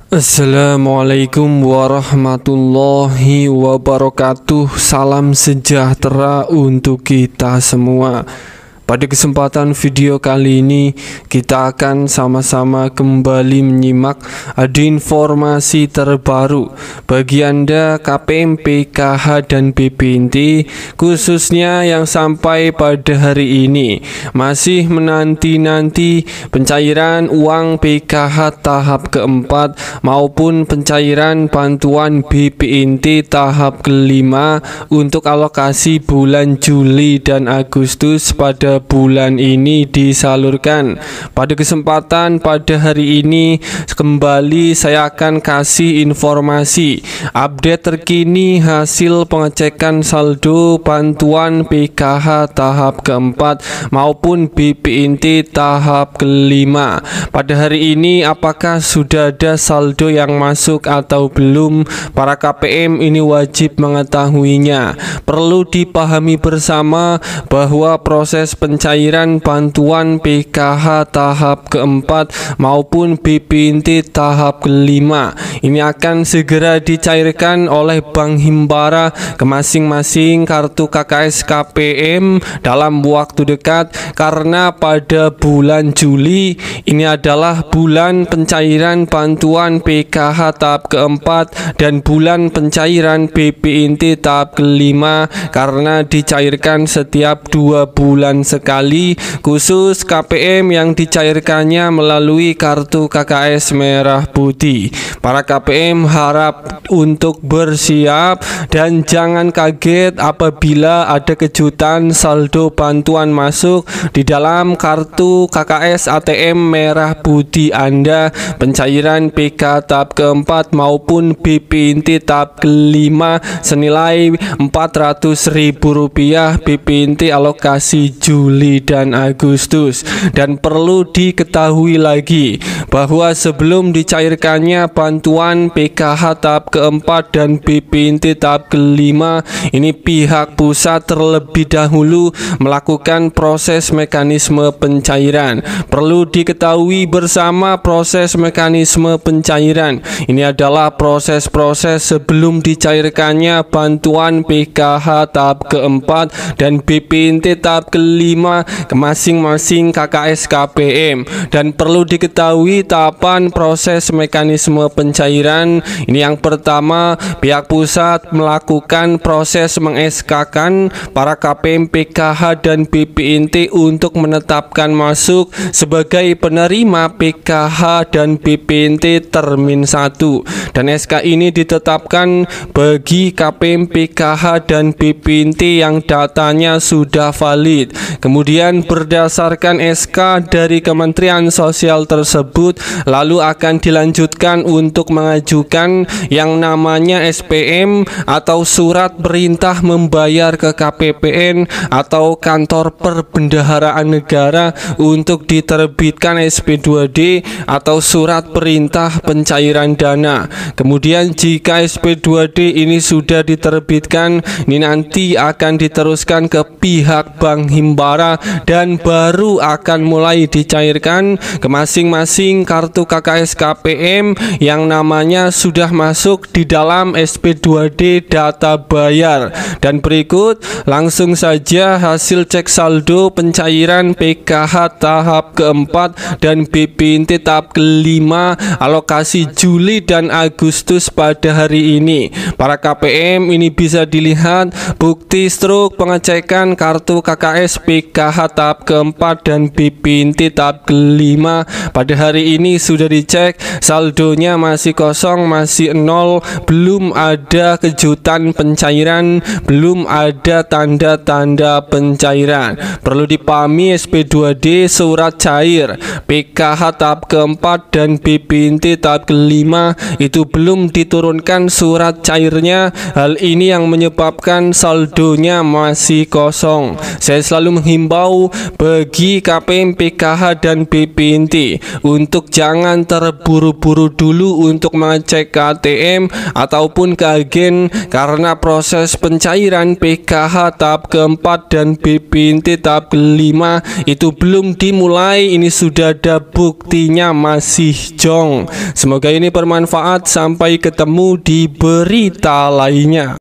Assalamualaikum warahmatullahi wabarakatuh. Salam sejahtera untuk kita semua. Pada kesempatan video kali ini kita akan sama-sama kembali menyimak ada informasi terbaru bagi Anda KPM, PKH dan BPNT, khususnya yang sampai pada hari ini masih menanti-nanti pencairan uang PKH tahap keempat maupun pencairan bantuan BPNT tahap kelima untuk alokasi bulan Juli dan Agustus pada bulan ini disalurkan. Pada kesempatan pada hari ini kembali saya akan kasih informasi update terkini hasil pengecekan saldo bantuan PKH tahap keempat maupun BPNT tahap kelima. Pada hari ini apakah sudah ada saldo yang masuk atau belum? Para KPM ini wajib mengetahuinya. Perlu dipahami bersama bahwa proses pencairan bantuan PKH tahap keempat maupun BPNT tahap kelima ini akan segera dicairkan oleh Bank Himbara ke masing-masing kartu KKS KPM dalam waktu dekat, karena pada bulan Juli ini adalah bulan pencairan bantuan PKH tahap keempat dan bulan pencairan BPNT tahap kelima karena dicairkan setiap 2 bulan sekali, khusus KPM yang dicairkannya melalui kartu KKS merah putih. Para KPM harap untuk bersiap dan jangan kaget apabila ada kejutan saldo bantuan masuk di dalam kartu KKS ATM merah putih Anda, pencairan PK tahap keempat maupun BPNT tahap kelima senilai Rp400.000 BPNT alokasi Juli dan Agustus. Dan perlu diketahui lagi bahwa sebelum dicairkannya bantuan PKH tahap keempat dan BPNT tahap kelima ini pihak pusat terlebih dahulu melakukan proses mekanisme pencairan. Perlu diketahui bersama proses mekanisme pencairan ini adalah proses-proses sebelum dicairkannya bantuan PKH tahap keempat dan BPNT tahap kelima ke masing-masing KKS KPM. Dan perlu diketahui tahapan proses mekanisme pencairan ini yang pertama, pihak pusat melakukan proses meng-SK-kan para KPM, PKH dan BPNT untuk menetapkan masuk sebagai penerima PKH dan BPNT termin 1, dan SK ini ditetapkan bagi KPM, PKH dan BPNT yang datanya sudah valid. Kemudian berdasarkan SK dari Kementerian Sosial tersebut lalu akan dilanjutkan untuk mengajukan yang namanya SPM atau surat perintah membayar ke KPPN atau kantor perbendaharaan negara untuk diterbitkan SP2D atau surat perintah pencairan dana. Kemudian jika SP2D ini sudah diterbitkan, ini nanti akan diteruskan ke pihak Bank Himbara dan baru akan mulai dicairkan ke masing-masing kartu KKS KPM yang namanya sudah masuk di dalam SP2D data bayar. Dan berikut langsung saja hasil cek saldo pencairan PKH tahap keempat dan BPNT tahap kelima alokasi Juli dan Agustus pada hari ini. Para KPM ini bisa dilihat bukti struk pengecekan kartu KKS PKH tahap keempat dan BPNT tahap kelima pada hari ini sudah dicek saldonya masih kosong, masih nol, belum ada kejutan pencairan, belum ada tanda-tanda pencairan. Perlu dipahami SP2D surat cair PKH tahap keempat dan BPNT tahap kelima itu belum diturunkan surat cairnya. Hal ini yang menyebabkan saldonya masih kosong. Saya selalu menghimbau bagi KPM, PKH dan BPNT untuk jangan terburu-buru dulu untuk mengecek ke ATM ataupun ke agen, karena proses pencairan PKH tahap keempat dan BPNT tahap kelima itu belum dimulai. Ini sudah ada buktinya masih jong. Semoga ini bermanfaat. Sampai ketemu di berita lainnya.